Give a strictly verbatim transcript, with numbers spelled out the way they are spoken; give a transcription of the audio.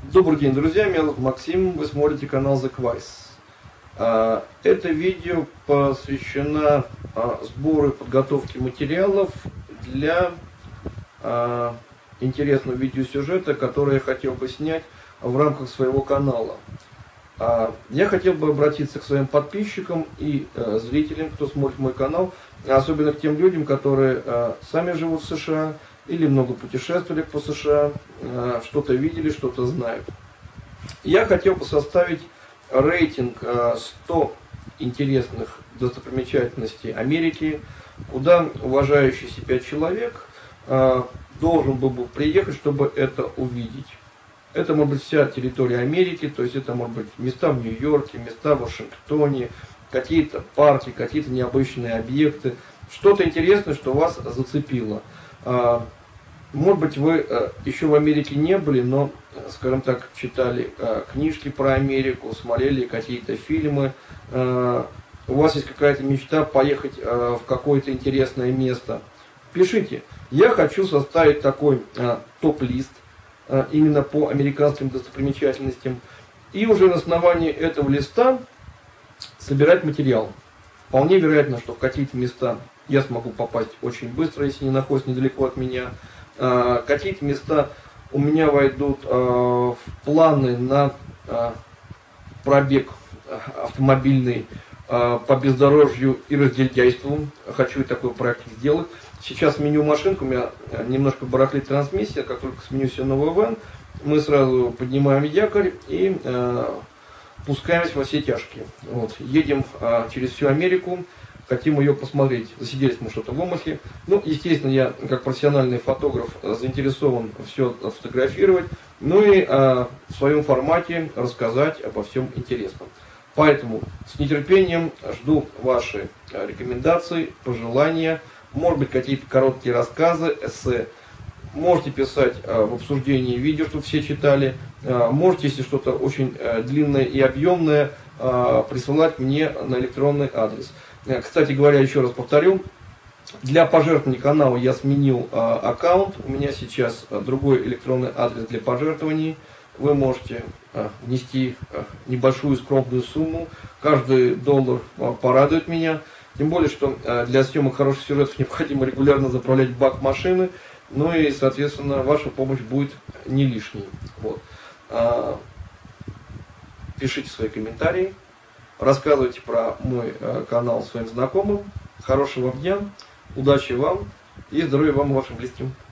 Добрый день, друзья, меня зовут Максим, вы смотрите канал The Quiz. Это видео посвящено сбору и подготовке материалов для интересного видеосюжета, который я хотел бы снять в рамках своего канала. Я хотел бы обратиться к своим подписчикам и зрителям, кто смотрит мой канал, особенно к тем людям, которые сами живут в США или много путешествовали по США, что-то видели, что-то знают. Я хотел бы составить рейтинг сто интересных достопримечательностей Америки, куда уважающий себя человек должен был бы приехать, чтобы это увидеть. Это может быть вся территория Америки, то есть это может быть места в Нью-Йорке, места в Вашингтоне, какие-то парки, какие-то необычные объекты, что-то интересное, что вас зацепило. Может быть, вы еще в Америке не были, но, скажем так, читали книжки про Америку, смотрели какие-то фильмы. У вас есть какая-то мечта поехать в какое-то интересное место. Пишите. Я хочу составить такой топ-лист именно по американским достопримечательностям. И уже на основании этого листа собирать материал. Вполне вероятно, что в какие-то места я смогу попасть очень быстро, если не находится недалеко от меня. Какие-то места у меня войдут в планы на пробег автомобильный по бездорожью и разгильдяйству. Хочу и такой проект сделать. Сейчас сменю машинку, у меня немножко барахлит трансмиссия. Как только сменю себе новый вэн, мы сразу поднимаем якорь и пускаемся во все тяжкие. Вот. Едем через всю Америку. Хотим ее посмотреть. Засиделись мы что-то в омахе. Ну, естественно, я, как профессиональный фотограф, заинтересован все фотографировать. Ну и а, в своем формате рассказать обо всем интересном. Поэтому с нетерпением жду ваши рекомендации, пожелания. Может быть, какие-то короткие рассказы, эссе. Можете писать а, в обсуждении видео, чтобы все читали. А, можете, если что-то очень а, длинное и объемное, а, присылать мне на электронный адрес. Кстати говоря, еще раз повторю, для пожертвований канала я сменил а, аккаунт. У меня сейчас а, другой электронный адрес для пожертвований. Вы можете а, внести а, небольшую скромную сумму. Каждый доллар а, порадует меня. Тем более, что а, для съемок хороших сюжетов необходимо регулярно заправлять бак машины. Ну и, соответственно, ваша помощь будет не лишней. Вот. А, пишите свои комментарии. Рассказывайте про мой э, канал своим знакомым. Хорошего дня, удачи вам и здоровья вам и вашим близким.